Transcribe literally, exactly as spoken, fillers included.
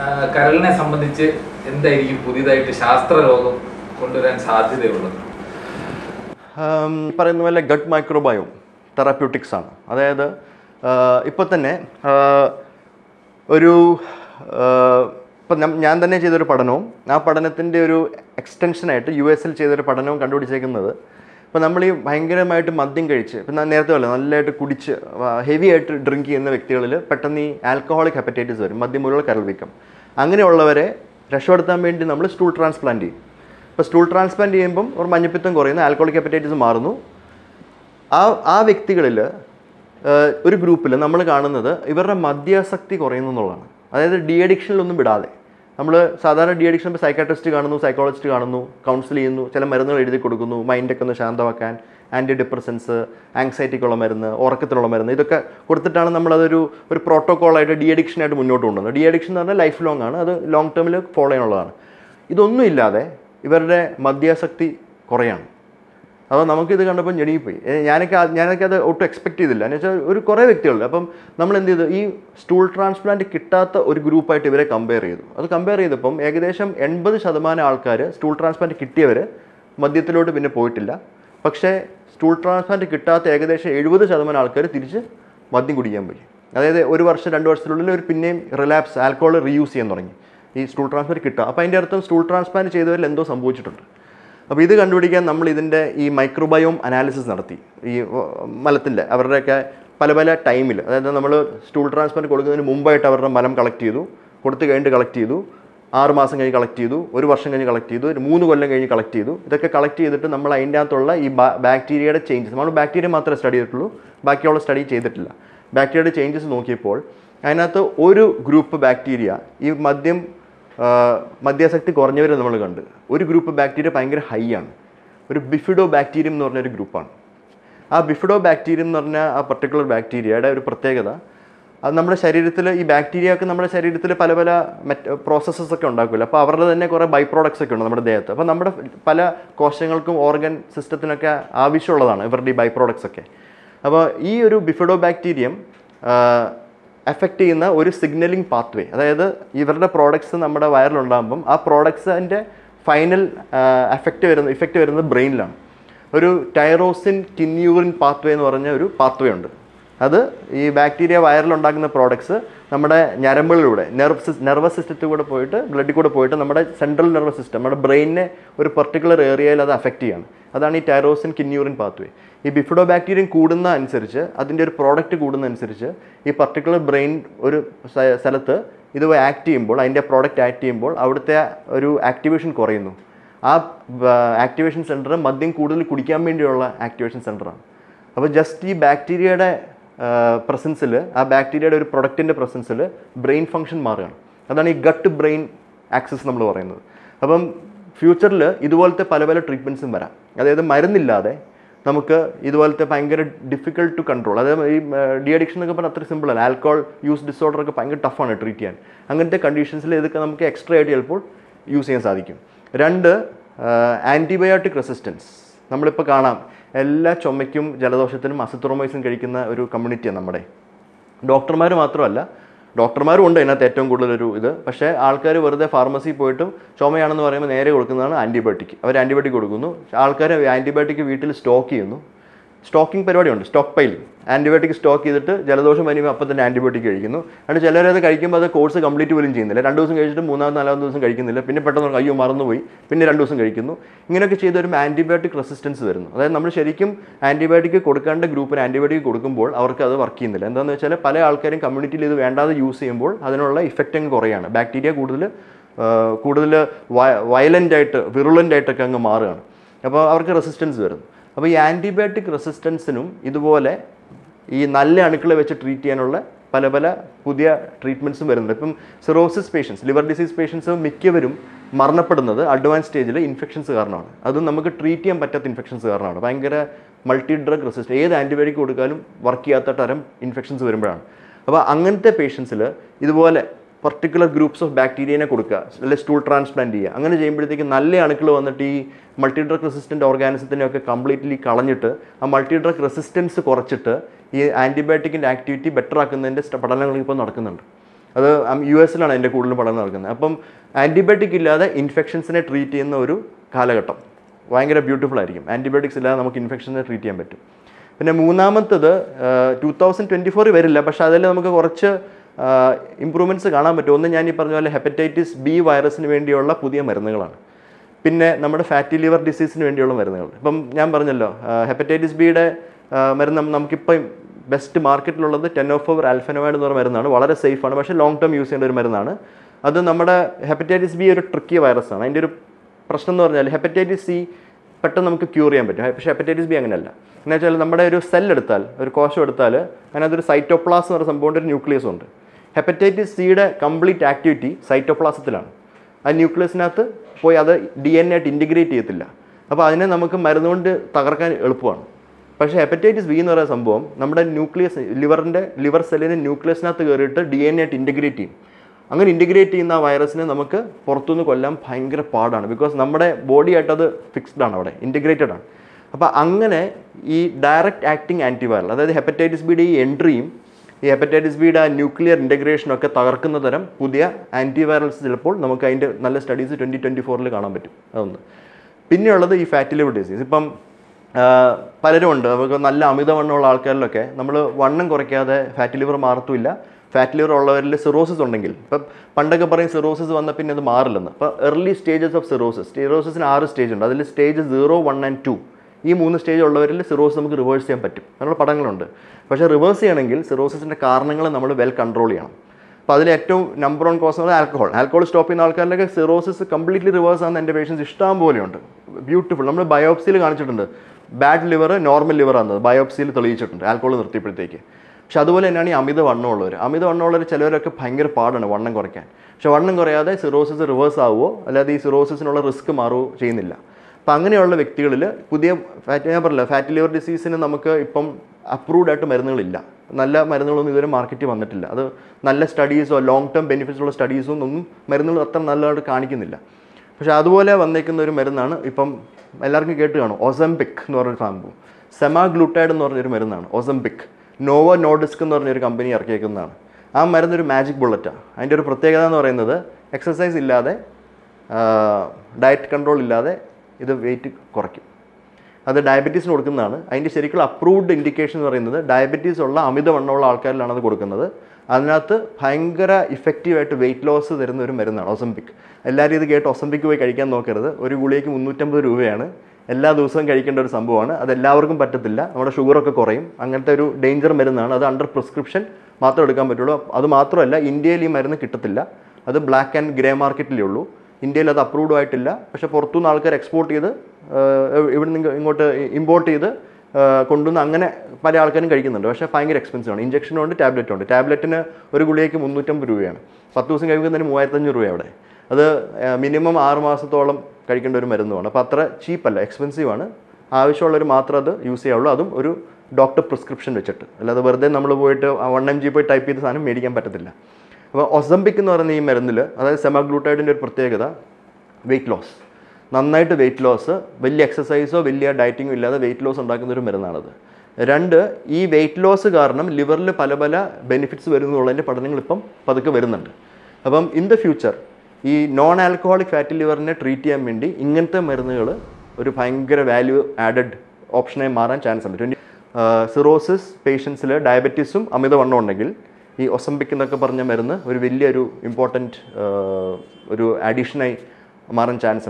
കരളിനെ സംബന്ധിച്ച് എന്തായിരിക്കും പുതിയതായിട്ട് ശാസ്ത്രലോകം കൊണ്ടുവരാൻ സാധ്യതയുള്ളത്? പറയുന്ന പോലെ ഗട്ട് മൈക്രോബയോം തെറാപ്യൂട്ടിക്സ് ആണ്. അതായത് ഇപ്പോൾ തന്നെ ഒരു ഇപ്പം ഞാൻ തന്നെ ചെയ്തൊരു പഠനവും ആ പഠനത്തിൻ്റെ ഒരു എക്സ്റ്റൻഷനായിട്ട് യു എസിൽ ചെയ്തൊരു പഠനവും കണ്ടുപിടിച്ചേക്കുന്നത്, ഇപ്പോൾ നമ്മൾ ഈ ഭയങ്കരമായിട്ട് മദ്യം കഴിച്ച്, ഇപ്പം ഞാൻ നേരത്തെ പോലെ നല്ലതായിട്ട് കുടിച്ച് ഹെവി ആയിട്ട് ഡ്രിങ്ക് ചെയ്യുന്ന വ്യക്തികളിൽ പെട്ടെന്ന് ഈ ആൽക്കഹോളിക് ഹെപ്പറ്റൈറ്റിസ് വരും, മദ്യം മൂലമുള്ള കരൾ വീക്കം. അങ്ങനെയുള്ളവരെ രക്ഷപ്പെടുത്താൻ വേണ്ടി നമ്മൾ സ്റ്റൂൾ ട്രാൻസ്പ്ലാന്റ് ചെയ്യും. ഇപ്പോൾ സ്റ്റൂൾ ട്രാൻസ്പ്ലാന്റ് ചെയ്യുമ്പം ഒരു മഞ്ഞപ്പിത്തം കുറയുന്നു, ആൽക്കഹോളിക് ഹെപ്പറ്റൈറ്റിസ് മാറുന്നു. ആ ആ വ്യക്തികളിൽ ഒരു ഗ്രൂപ്പിൽ നമ്മൾ കാണുന്നത് ഇവരുടെ മദ്യാസക്തി കുറയുന്നു എന്നുള്ളതാണ്. അതായത് ഡി അഡിക്ഷനിലൊന്നും വിടാതെ, നമ്മൾ സാധാരണ ഡി അഡിക്ഷൻ ഇപ്പോൾ സൈക്കാട്രിസ്റ്റ് കാണുന്നു, സൈക്കോളജിസ്റ്റ് കാണുന്നു, കൗൺസിൽ ചെയ്യുന്നു, ചില മരുന്നുകൾ എഴുതി കൊടുക്കുന്നു, മൈൻഡൊക്കെ ഒന്ന് ശാന്തമാക്കാൻ, ആൻറ്റി ഡിപ്രസൻസ്, ആങ്സൈറ്റിക്കുള്ള മരുന്ന്, ഉറക്കത്തിനുള്ള മരുന്ന്, ഇതൊക്കെ കൊടുത്തിട്ടാണ് നമ്മളതൊരു ഒരു പ്രോട്ടോക്കോളായിട്ട് ഡി അഡിക്ഷനായിട്ട് മുന്നോട്ട് കൊണ്ടുവന്നത്. ഡി അഡിക്ഷൻ എന്ന് പറഞ്ഞാൽ ലൈഫ് ലോങ് ആണ്, അത് ലോങ് ടേമിൽ ഫോളോ ചെയ്യാനുള്ളതാണ്. ഇതൊന്നും ഇല്ലാതെ ഇവരുടെ മദ്യാസക്തി കുറയാണ്. അപ്പോൾ നമുക്കിത് കണ്ടപ്പോൾ ഞെടിപ്പോയി. ഞാനൊക്കെ ഞാനൊക്കെ അത് ഒട്ടും എക്സ്പെക്ട് ചെയ്തില്ല. എന്ന് വെച്ചാൽ ഒരു കുറേ വ്യക്തികളുണ്ട്. അപ്പം നമ്മൾ എന്ത് ചെയ്തു, ഈ സ്റ്റൂൾ ട്രാൻസ്പ്ലാന്റ് കിട്ടാത്ത ഒരു ഗ്രൂപ്പായിട്ട് ഇവരെ കമ്പയർ ചെയ്തു. അത് കമ്പയർ ചെയ്തപ്പം ഏകദേശം എൺപത് ശതമാനം ആൾക്കാർ സ്റ്റൂൾ ട്രാൻസ്പ്ലാന്റ് കിട്ടിയവർ മദ്യത്തിലോട്ട് പിന്നെ പോയിട്ടില്ല. പക്ഷേ സ്റ്റൂൾ ട്രാൻസ്പ്ലാന്റ് കിട്ടാത്ത ഏകദേശം എഴുപത് ശതമാനം ആൾക്കാർ തിരിച്ച് മദ്യം കുടിക്കാൻ പോയി. അതായത് ഒരു വർഷം രണ്ട് വർഷത്തിനുള്ളിൽ ഒരു പിന്നെയും റിലാപ്സ്, ആൽക്കഹോൾ റീയൂസ് ചെയ്യാൻ തുടങ്ങി ഈ സ്റ്റൂൾ ട്രാൻസ്പ്ലാന്റ് കിട്ടുക. അപ്പോൾ അതിൻ്റെ അർത്ഥം സ്റ്റൂൾ ട്രാൻസ്പ്ലാന്റ് ചെയ്തവരിൽ എന്തോ സംഭവിച്ചിട്ടുണ്ട്. അപ്പോൾ ഇത് കണ്ടുപിടിക്കാൻ നമ്മൾ ഇതിൻ്റെ ഈ മൈക്രോബയോം അനാലിസിസ് നടത്തി. ഈ മലത്തിൻ്റെ അവരുടെയൊക്കെ പല പല ടൈമിൽ, അതായത് നമ്മൾ സ്റ്റൂൾ ട്രാൻസ്പ്ലാന്റ് കൊടുക്കുന്നതിന് മുമ്പായിട്ട് അവരുടെ മലം കളക്ട് ചെയ്തു, കൊടുത്ത് കഴിഞ്ഞിട്ട് കളക്ട് ചെയ്തു, ആറ് മാസം കഴിഞ്ഞ് കളക്ട് ചെയ്തു, ഒരു വർഷം കഴിഞ്ഞ് കളക്ട് ചെയ്തു, ഒരു മൂന്ന് കൊല്ലം കഴിഞ്ഞ് കളക്ട് ചെയ്തു. ഇതൊക്കെ കളക്ട് ചെയ്തിട്ട് നമ്മൾ അതിൻ്റെ അകത്തുള്ള ഈ ബാക്ടീരിയയുടെ ചേഞ്ചസ്, നമ്മൾ ബാക്ടീരിയ മാത്രമേ സ്റ്റഡി ചെയ്തിട്ടുള്ളൂ, ബാക്കിയുള്ള സ്റ്റഡി ചെയ്തിട്ടില്ല. ബാക്ടീരിയയുടെ ചേഞ്ചസ് നോക്കിയപ്പോൾ അതിനകത്ത് ഒരു ഗ്രൂപ്പ് ബാക്ടീരിയ ഈ മദ്യം മദ്യാസക്തി കുറഞ്ഞവരെ നമ്മൾ കണ്ട്. ഒരു ഗ്രൂപ്പ് ബാക്ടീരിയ ഭയങ്കര ഹൈ ആണ്, ഒരു ബിഫിഡോ ബാക്ടീരിയം എന്ന് പറഞ്ഞൊരു ഗ്രൂപ്പാണ്. ആ ബിഫിഡോ ബാക്ടീരിയം എന്ന് പറഞ്ഞാൽ ആ പർട്ടിക്കുലർ ബാക്ടീരിയയുടെ ഒരു പ്രത്യേകത, അത് നമ്മുടെ ശരീരത്തിൽ, ഈ ബാക്ടീരിയ ഒക്കെ നമ്മുടെ ശരീരത്തിൽ പല പല മെറ്റ് പ്രോസസ്സസ് ഒക്കെ ഉണ്ടാക്കില്ല. അപ്പോൾ അവരുടെ തന്നെ കുറേ ബൈ പ്രോഡക്ട്സ് ഒക്കെ ഉണ്ട് നമ്മുടെ ദേഹത്ത്. അപ്പോൾ നമ്മുടെ പല കോശങ്ങൾക്കും ഓർഗൻ സിസ്റ്റത്തിനൊക്കെ ആവശ്യമുള്ളതാണ് ഇവരുടെ ഈ ബൈ പ്രോഡക്ട്സ് ഒക്കെ. അപ്പോൾ ഈ ഒരു ബിഫിഡോ ബാക്ടീരിയം എഫക്റ്റ് ചെയ്യുന്ന ഒരു സിഗ്നലിംഗ് പാത്വേ, അതായത് ഇവരുടെ പ്രോഡക്ട്സ് നമ്മുടെ വയറിലുണ്ടാകുമ്പം ആ പ്രോഡക്ട്സിൻ്റെ ഫൈനൽ എഫക്റ്റ് വരുന്ന ഇഫക്റ്റ് വരുന്നത് ബ്രെയിനിലാണ്. ഒരു ടൈറോസിൻ കിന്യൂറിൻ പാത്വേ എന്ന് പറഞ്ഞ ഒരു പാത്വേ ഉണ്ട്. അത് ഈ ബാക്ടീരിയ വയറിലുണ്ടാക്കുന്ന പ്രോഡക്ട്സ് നമ്മുടെ ഞരമ്പുകളിലൂടെ, നെർവ് നെർവസ് സിസ്റ്റത്തിൽ കൂടെ പോയിട്ട്, ബ്ലഡിൽ കൂടെ പോയിട്ട് നമ്മുടെ സെൻട്രൽ നെർവസ് സിസ്റ്റം, നമ്മുടെ ബ്രെയിനിനെ ഒരു പെർട്ടിക്കുലർ ഏരിയയിൽ അത് അഫക്റ്റ് ചെയ്യാണ്. അതാണ് ഈ ടൈറോസിൻ കിന്യൂറിൻ പാത്വേ. ഈ ബിഫിഡോ ബാക്ടീരിയം കൂടുന്ന അനുസരിച്ച്, അതിൻ്റെ ഒരു പ്രോഡക്റ്റ് കൂടുന്ന അനുസരിച്ച് ഈ പർട്ടിക്കുലർ ബ്രെയിൻ ഒരു സ്ഥലത്ത് ഇത് ആക്ട് ചെയ്യുമ്പോൾ, അതിൻ്റെ പ്രോഡക്റ്റ് ആക്ട് ചെയ്യുമ്പോൾ അവിടുത്തെ ഒരു ആക്ടിവേഷൻ കുറയുന്നു. ആ ആക്ടിവേഷൻ സെൻറ്റർ മദ്യം കൂടുതൽ കുടിക്കാൻ വേണ്ടിയുള്ള ആക്ടിവേഷൻ സെൻറ്ററാണ്. അപ്പോൾ ജസ്റ്റ് ഈ ബാക്ടീരിയയുടെ പ്രസൻസിൽ, ആ ബാക്ടീരിയയുടെ ഒരു പ്രൊഡക്റ്റിൻ്റെ പ്രസൻസിൽ ബ്രെയിൻ ഫംഗ്ഷൻ മാറുകയാണ്. അതാണ് ഈ ഗട്ട് ബ്രെയിൻ ആക്സസ് നമ്മൾ പറയുന്നത്. അപ്പം ഫ്യൂച്ചറിൽ ഇതുപോലത്തെ പല പല ട്രീറ്റ്മെൻറ്റ്സും വരാം. അതായത് മരുന്നില്ലാതെ നമുക്ക് ഇതുപോലത്തെ ഭയങ്കര ഡിഫിക്കൽട്ട് ടു കൺട്രോൾ, അതായത് ഈ ഡി അഡിക്ഷൻ എന്നൊക്കെ പറഞ്ഞാൽ അത്ര സിമ്പിളല്ല. ആൽക്കഹോൾ യൂസ് ഡിസോർഡർ ഒക്കെ ഭയങ്കര ടഫാണ് ട്രീറ്റ് ചെയ്യാൻ. അങ്ങനത്തെ കണ്ടീഷൻസിൽ ഇതൊക്കെ നമുക്ക് എക്സ്ട്രാ ആയിട്ട് ചിലപ്പോൾ യൂസ് ചെയ്യാൻ സാധിക്കും. രണ്ട്, ആൻറ്റിബയോട്ടിക് റെസിസ്റ്റൻസ്. നമ്മളിപ്പോൾ കാണാം എല്ലാ ചുമയ്ക്കും ജലദോഷത്തിനും അസിത്രോമൈസിൻ കഴിക്കുന്ന ഒരു കമ്മ്യൂണിറ്റിയാണ് നമ്മുടെ. ഡോക്ടർമാർ മാത്രമല്ല, ഡോക്ടർമാരും ഉണ്ട് അതിനകത്ത് ഏറ്റവും കൂടുതലൊരു ഇത്. പക്ഷേ ആൾക്കാർ വെറുതെ ഫാർമസിയിൽ പോയിട്ടും ചുമയാണെന്ന് പറയുമ്പോൾ നേരെ കൊടുക്കുന്നതാണ് ആൻറ്റിബയോട്ടിക്. അവർ ആൻറ്റിബയോട്ടിക് കൊടുക്കുന്നു. ആൾക്കാർ ആൻറ്റിബയോട്ടിക് വീട്ടിൽ സ്റ്റോക്ക് ചെയ്യുന്നു. സ്റ്റോക്കിംഗ് പരിപാടിയുണ്ട്, സ്റ്റോക്ക് പൈലിംഗ്. ആൻറ്റിബയോട്ടിക് സ്റ്റോക്ക് ചെയ്തിട്ട് ജലദോഷം വരുമ്പോൾ അപ്പം തന്നെ ആൻറ്റിബയോട്ടിക് കഴിക്കുന്നു. എന്നിട്ട് ചിലരത് കഴിക്കുമ്പോൾ അത് കോഴ്സ് കംപ്ലീറ്റ് പോലും ചെയ്യുന്നില്ല. രണ്ട് ദിവസം കഴിച്ചിട്ട് മൂന്നാമത് നാലാമത് ദിവസം കഴിക്കുന്നില്ല. പിന്നെ പെട്ടെന്ന് അയ്യോ മറന്നുപോയി, പിന്നെ രണ്ട് ദിവസം കഴിക്കുന്നു. ഇങ്ങനെയൊക്കെ ചെയ്ത് വരുമ്പോൾ ആൻറ്റിബയോട്ടിക് റെസിസ്റ്റൻസ് വരുന്നു. അതായത് നമ്മൾ ശരിക്കും ആൻറ്റിബയോട്ടിക് കൊടുക്കേണ്ട ഗ്രൂപ്പിന് ആൻറ്റിബയോട്ടിക് കൊടുക്കുമ്പോൾ അവർക്ക് അത് വർക്ക് ചെയ്യുന്നില്ല. എന്താണെന്ന് വെച്ചാൽ പല ആൾക്കാരും കമ്മ്യൂണിറ്റിയിൽ ഇത് വേണ്ടാതെ യൂസ് ചെയ്യുമ്പോൾ അതിനുള്ള ഇഫക്റ്റ് അങ്ങ് കുറയാണ്. ബാക്ടീരിയ കൂടുതൽ കൂടുതൽ വയലൻ്റ് ആയിട്ട്, വിറുലൻ്റ് ആയിട്ടൊക്കെ അങ്ങ് മാറുകയാണ്. അപ്പോൾ അവർക്ക് റെസിസ്റ്റൻസ് വരുന്നു. അപ്പോൾ ഈ ആൻറ്റിബയോട്ടിക് റെസിസ്റ്റൻസിനും ഇതുപോലെ ഈ നല്ല അണുക്കളെ വെച്ച് ട്രീറ്റ് ചെയ്യാനുള്ള പല പല പുതിയ ട്രീറ്റ്മെൻറ്റ്സും വരുന്നുണ്ട്. ഇപ്പം cirrhosis patients, liver disease patients മിക്കവരും മരണപ്പെടുന്നത് അഡ്വാൻസ് സ്റ്റേജിൽ ഇൻഫെക്ഷൻസ് കാരണമാണ്. അതും നമുക്ക് ട്രീറ്റ് ചെയ്യാൻ പറ്റാത്ത ഇൻഫെക്ഷൻസ് കാരണമാണ്. ഭയങ്കര മൾട്ടി ഡ്രഗ് റെസിസ്റ്റ്, ഏത് ആൻറ്റിബയോട്ടിക് കൊടുക്കാനും വർക്ക് ചെയ്യാത്ത തരം ഇൻഫെക്ഷൻസ് വരുമ്പോഴാണ്. അപ്പോൾ അങ്ങനത്തെ പേഷ്യൻസിൽ ഇതുപോലെ പർട്ടിക്കുലർ ഗ്രൂപ്പ്സ് ഓഫ് ബാക്ടീരിയനെ കൊടുക്കുക, അല്ലെങ്കിൽ സ്റ്റൂൾ ട്രാൻസ്പ്ലാന്റ് ചെയ്യുക. അങ്ങനെ ചെയ്യുമ്പോഴത്തേക്ക് നല്ല അണുക്കൾ വന്നിട്ട് ഈ മൾട്ടി ഡ്രഗ് റെസിസ്റ്റൻ്റ് ഓർഗാനിസത്തിനെയൊക്കെ കംപ്ലീറ്റ്ലി കളഞ്ഞിട്ട് ആ മൾട്ടി ഡ്രഗ് റെസിസ്റ്റൻസ് കുറച്ചിട്ട് ഈ ആൻറ്റിബയോട്ടിക്കിൻ്റെ ആക്ടിവിറ്റി ബെറ്റർ ആക്കുന്നതിൻ്റെ പഠനങ്ങൾ ഇപ്പോൾ നടക്കുന്നുണ്ട്. അത് യു എസിലാണ് അതിൻ്റെ കൂടുതലും പഠനം നടക്കുന്നത്. അപ്പം ആൻറ്റിബയോട്ടിക് ഇല്ലാതെ ഇൻഫെക്ഷൻസിനെ ട്രീറ്റ് ചെയ്യുന്ന ഒരു കാലഘട്ടം ഭയങ്കര ബ്യൂട്ടിഫുൾ ആയിരിക്കും. ആൻറ്റിബയോട്ടിക്സ് ഇല്ലാതെ നമുക്ക് ഇൻഫെക്ഷൻസിനെ ട്രീറ്റ് ചെയ്യാൻ പറ്റും. പിന്നെ മൂന്നാമത്തത് ടു തൗസൻഡ് ട്വൻറ്റി ഫോറിൽ വരില്ല, പക്ഷേ അതിൽ നമുക്ക് കുറച്ച് ഇമ്പ്രൂവ്മെൻറ്റ്സ് കാണാൻ പറ്റും. ഒന്ന് ഞാൻ ഈ പറഞ്ഞ പോലെ ഹെപ്പറ്റൈറ്റിസ് ബി വൈറസിന് വേണ്ടിയുള്ള പുതിയ മരുന്നുകളാണ്. പിന്നെ നമ്മുടെ ഫാറ്റി ലിവർ ഡിസീസിന് വേണ്ടിയുള്ള മരുന്നുകൾ. ഇപ്പം ഞാൻ പറഞ്ഞല്ലോ ഹെപ്പറ്റൈറ്റിസ് ബിയുടെ മരുന്ന് നമുക്കിപ്പം ബെസ്റ്റ് മാർക്കറ്റിലുള്ളത് ടെനോഫോർ ആൽഫനോമൈഡ് എന്ന് പറഞ്ഞ മരുന്നാണ്. വളരെ സേഫാണ്, പക്ഷേ ലോങ് ടേം യൂസ് ചെയ്യേണ്ട ഒരു മരുന്നാണ്. അത് നമ്മുടെ ഹെപ്പറ്റൈറ്റിസ് ബി ഒരു ട്രിക്കി വൈറസാണ്. അതിൻ്റെ ഒരു പ്രശ്നം എന്ന് പറഞ്ഞാൽ ഹെപ്പറ്റൈറ്റിസ് സി പെട്ടെന്ന് നമുക്ക് ക്യൂർ ചെയ്യാൻ പറ്റും, പക്ഷേ ഹെപ്പറ്റൈറ്റിസ് ബി അങ്ങനെയല്ല. എന്ന് വെച്ചാൽ നമ്മുടെ ഒരു സെൽ എടുത്താൽ, ഒരു കോശം എടുത്താൽ അതിനകത്തൊരു സൈറ്റോപ്ലാസ് എന്ന് പറയുന്ന സംഭവം ഒരു ന്യൂക്ലിയസ് ഉണ്ട്. ഹെപ്പറ്റൈറ്റിസ് സിയുടെ കംപ്ലീറ്റ് ആക്ടിവിറ്റി സൈറ്റോപ്ലാസത്തിലാണ്. ആ ന്യൂക്ലിയസിനകത്ത് പോയി അത് ഡി എൻ എ ആയിട്ട് ഇൻറ്റിഗ്രേറ്റ് ചെയ്യത്തില്ല. അപ്പോൾ അതിനെ നമുക്ക് മരുന്നുകൊണ്ട് തകർക്കാൻ എളുപ്പമാണ്. പക്ഷേ ഹെപ്പറ്റൈറ്റിസ് ബി എന്ന് പറയുന്ന സംഭവം നമ്മുടെ ന്യൂക്ലിയസ് ലിവറിൻ്റെ ലിവർ സെല്ലിന് ന്യൂക്ലിയസിനകത്ത് കയറിയിട്ട് ഡി എൻ എ ആയിട്ട് ഇൻറ്റിഗ്രേറ്റ് ചെയ്യും. അങ്ങനെ ഇൻറ്റിഗ്രേറ്റ് ചെയ്യുന്ന ആ വൈറസിനെ നമുക്ക് പുറത്തുനിന്ന് കൊല്ലാൻ ഭയങ്കര പാടാണ്. ബിക്കോസ് നമ്മുടെ ബോഡി ആയിട്ട് അത് ഫിക്സ്ഡ് ആണ്, അവിടെ ഇൻറ്റിഗ്രേറ്റഡ് ആണ്. അപ്പോൾ അങ്ങനെ ഈ ഡയറക്റ്റ് ആക്ടിങ് ആൻറ്റിവൈറൽ, അതായത് ഹെപ്പറ്റൈറ്റിസ് ബിയുടെ ഈ എൻട്രിയും ഈ ഹെപ്പറ്റൈറ്റിസ് ബിയുടെ ആ ന്യൂക്ലിയർ ഇൻറ്റഗ്രേഷനൊക്കെ തകർക്കുന്ന തരം പുതിയ ആൻറ്റിവൈറൽസ് ചിലപ്പോൾ നമുക്ക് അതിൻ്റെ നല്ല സ്റ്റഡീസ് ട്വൻറ്റി ട്വൻറ്റി ഫോറിൽ കാണാൻ പറ്റും. അതൊന്ന്. പിന്നെയുള്ളത് ഈ ഫാറ്റി ലിവർ ഡിസീസ്. ഇപ്പം പലരും ഉണ്ട്, നമുക്ക് നല്ല അമിതവണ്ണമുള്ള ആൾക്കാരിലൊക്കെ നമ്മൾ വണ്ണം കുറയ്ക്കാതെ ഫാറ്റി ലിവർ മാറത്തുമില്ല. ഫാറ്റ് ലിവർ ഉള്ളവരിൽ സിറോസിസ് ഉണ്ടെങ്കിൽ, ഇപ്പം പണ്ടൊക്കെ പറയും സിറോസിസ് വന്ന പിന്നെ അത് മാറില്ലെന്ന്. അപ്പോൾ എർലി സ്റ്റേജസ് ഓഫ് സിറോസിസ്, സിറോസിന് ആറ് സ്റ്റേജ് ഉണ്ട്. അതിൽ stage zero one and two ഈ മൂന്ന് സ്റ്റേജ് ഉള്ളവരിൽ സിറോസിസ് നമുക്ക് റിവേഴ്സ് ചെയ്യാൻ പറ്റും. അങ്ങനെയുള്ള പഠനങ്ങളുണ്ട്. പക്ഷേ റിവേഴ്സ് ചെയ്യണമെങ്കിൽ സിറോസിസിൻ്റെ കാരണങ്ങൾ നമ്മൾ വെൽ കൺട്രോൾ ചെയ്യണം. അപ്പോൾ അതിൽ ഏറ്റവും നമ്പർ വൺ കോസ് എന്ന് ആൽക്കഹോൾ. ആൽക്കഹോൾ സ്റ്റോപ്പ് ചെയ്യുന്ന ആൾക്കാരിലൊക്കെ സിറോസിസ് കംപ്ലീറ്റ്ലി റിവേഴ്സ് ആകുന്ന എൻ്റെ പേഷ്യൻസ് ഇഷ്ടം പോലെയുണ്ട്. ബ്യൂട്ടിഫുൾ. നമ്മൾ ബയോപ്സിയിൽ കാണിച്ചിട്ടുണ്ട് ബാഡ് ലിവർ നോർമൽ ലിവർ ആണെന്നത് ബയോപ്സിയിൽ തെളിയിച്ചിട്ടുണ്ട് ആൽക്കഹോൾ നിർത്തിയപ്പോഴത്തേക്ക്. പക്ഷെ അതുപോലെ തന്നെയാണ് ഈ അമിത വണ്ണമുള്ളവർ. അമിത വണ്ണമുള്ളവർ ചിലവരൊക്കെ ഭയങ്കര പാടാണ് വണ്ണം കുറയ്ക്കാൻ. പക്ഷെ വണ്ണം കുറയാതെ സിറോസിസ് റിവേഴ്സ് ആവുമോ അല്ലാതെ ഈ സിറോസിസിനുള്ള റിസ്ക് മാറുകയോ ചെയ്യുന്നില്ല. അപ്പം അങ്ങനെയുള്ള വ്യക്തികളിൽ പുതിയ ഫാറ്റ്, ഞാൻ പറഞ്ഞില്ല ഫാറ്റി ലിവർ ഡിസീസിന് നമുക്ക് ഇപ്പം അപ്രൂവ്ഡ് ആയിട്ട് മരുന്നുകളില്ല. നല്ല മരുന്നുകളൊന്നും ഇതുവരെ മാർക്കറ്റിൽ വന്നിട്ടില്ല. അത് നല്ല സ്റ്റഡീസോ ലോങ് ടേം ബെനിഫിറ്റ്സ് ഉള്ള സ്റ്റഡീസോ ഒന്നും മരുന്നുകൾ അത്ര നല്ലതായിട്ട് കാണിക്കുന്നില്ല. പക്ഷേ അതുപോലെ വന്നേക്കുന്ന ഒരു മരുന്നാണ് ഇപ്പം എല്ലാവർക്കും കേട്ട് കാണും, ഒസംപിക് എന്ന് പറഞ്ഞൊരു സംഭവം. സെമാഗ്ലൂട്ടൈഡ് എന്ന് പറഞ്ഞൊരു മരുന്നാണ് ഒസംപിക്. നോവോ നോർഡിസ്ക് എന്ന് പറഞ്ഞൊരു കമ്പനി ഇറക്കിയേക്കുന്നതാണ്. ആ മരുന്നൊരു മാജിക് ബുള്ളറ്റാണ്. അതിൻ്റെ ഒരു പ്രത്യേകത എന്ന് പറയുന്നത് എക്സസൈസ് ഇല്ലാതെ ഡയറ്റ് കൺട്രോൾ ഇല്ലാതെ ഇത് വെയിറ്റ് കുറയ്ക്കും. അത് ഡയബറ്റീസിന് കൊടുക്കുന്നതാണ്. അതിൻ്റെ ശരിക്കുള്ള അപ്രൂവ്ഡ് ഇൻഡിക്കേഷൻ എന്ന് പറയുന്നത് ഡയബറ്റീസ് ഉള്ള അമിതവണ്ണമുള്ള ആൾക്കാരിലാണ് അത് കൊടുക്കുന്നത്. അതിനകത്ത് ഭയങ്കര ഇഫക്റ്റീവായിട്ട് വെയിറ്റ് ലോസ് തരുന്ന ഒരു മരുന്നാണ് ഒസംപിക്. എല്ലാവരും ഇത് കേട്ട് ഒസംപിക് പോയി കഴിക്കാൻ നോക്കരുത്. ഒരു ഗുളികയ്ക്ക് മുന്നൂറ്റമ്പത് രൂപയാണ്. എല്ലാ ദിവസവും കഴിക്കേണ്ട ഒരു സംഭവമാണ്. അതെല്ലാവർക്കും പറ്റത്തില്ല. നമ്മുടെ ഷുഗറൊക്കെ കുറയും. അങ്ങനത്തെ ഒരു ഡേഞ്ചർ മരുന്നാണ്. അത് അണ്ടർ പ്രിസ്ക്രിപ്ഷൻ മാത്രം എടുക്കാൻ പറ്റുള്ളൂ. അത് മാത്രമല്ല ഇന്ത്യയിൽ ഈ മരുന്ന് കിട്ടത്തില്ല. അത് ബ്ലാക്ക് ആൻഡ് ഗ്രേ മാർക്കറ്റിലേ ഉള്ളൂ. ഇന്ത്യയിൽ അത് അപ്രൂവ്ഡ് ആയിട്ടില്ല. പക്ഷേ പുറത്തുനിന്ന് ആൾക്കാർ എക്സ്പോർട്ട് ചെയ്ത് ഇവിടെ നിന്ന് ഇങ്ങോട്ട് ഇമ്പോർട്ട് ചെയ്ത് കൊണ്ടുവന്ന് അങ്ങനെ പല ആൾക്കാരും കഴിക്കുന്നുണ്ട്. പക്ഷേ ഭയങ്കര എക്സ്പെൻസീവ് ആണ്. ഇഞ്ചക്ഷനും ഉണ്ട്, ടാബ്ലറ്റും ഉണ്ട്. ടാബ്ലറ്റിന് ഒരു ഗുളികയ്ക്ക് മുന്നൂറ്റമ്പത് രൂപയാണ്. പത്ത് ദിവസം കഴിക്കുമ്പോൾ തന്നെ മൂവായിരത്തഞ്ഞൂറ് രൂപ അവിടെ. അത് മിനിമം ആറ് മാസത്തോളം കഴിക്കേണ്ട ഒരു മരുന്നുമാണ്. അപ്പോൾ അത്ര ചീപ്പല്ല, എക്സ്പെൻസീവാണ്. ആവശ്യമുള്ളവർ മാത്രം അത് യൂസ് ചെയ്യാവുള്ളൂ. അതും ഒരു ഡോക്ടർ പ്രിസ്ക്രിപ്ഷൻ വെച്ചിട്ട്, അല്ലാതെ വെറുതെ നമ്മൾ പോയിട്ട് വൺ എം ജി പോയി ടൈപ്പ് ചെയ്ത സാധനം മേടിക്കാൻ പറ്റത്തില്ല. അപ്പോൾ ഒസംപിക് എന്ന് പറയുന്ന ഈ മരുന്നിൽ, അതായത് സെമാഗ്ലൂട്ടൈഡിൻ്റെ ഒരു പ്രത്യേകത വെയിറ്റ് ലോസ്, നന്നായിട്ട് വെയിറ്റ് ലോസ്, വലിയ എക്സസൈസോ വലിയ ഡയറ്റിങ്ങോ ഇല്ലാതെ വെയിറ്റ് ലോസ് ഉണ്ടാക്കുന്ന ഒരു മരുന്നാണത്. രണ്ട്, ഈ വെയിറ്റ് ലോസ് കാരണം ലിവറിൽ പല പല ബെനിഫിറ്റ്സ് വരുന്നുള്ളതിൻ്റെ പഠനങ്ങൾ ഇപ്പം പതുക്കെ വരുന്നുണ്ട്. അപ്പം ഇൻ ദ ഫ്യൂച്ചർ ഈ നോൺ ആൽക്കഹോളിക് ഫാറ്റി ലിവറിനെ ട്രീറ്റ് ചെയ്യാൻ വേണ്ടി ഇങ്ങനത്തെ മരുന്നുകൾ ഒരു ഭയങ്കര വാല്യൂ ആഡഡ് ഓപ്ഷനായി മാറാൻ ചാൻസ് ഉണ്ട്. ട്വൻറ്റി സിറോസിസ് പേഷ്യൻസിൽ ഡയബറ്റീസും അമിതവണ്ണം ഉണ്ടെങ്കിൽ ഈ ഒസംപിക് എന്നൊക്കെ പറഞ്ഞ മരുന്ന് ഒരു വലിയൊരു ഇമ്പോർട്ടൻറ്റ് ഒരു അഡീഷനായി മാറാൻ ചാൻസ് ഉണ്ട്.